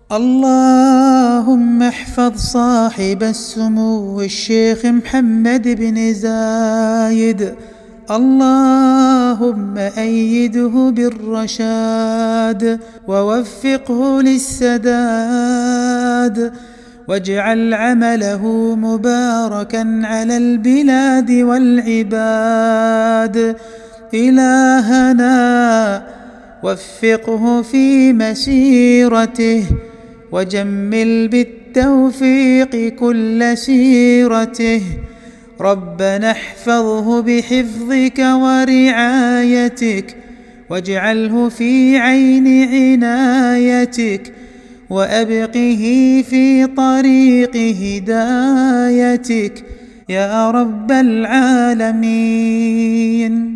اللهم احفظ صاحب السمو الشيخ محمد بن زايد، اللهم أيده بالرشاد ووفقه للسداد، واجعل عمله مباركا على البلاد والعباد. إلهنا وفقه في مسيرته، وجمل بالتوفيق كل سيرته. ربنا احفظه بحفظك ورعايتك، واجعله في عين عنايتك، وأبقه في طريق هدايتك يا رب العالمين.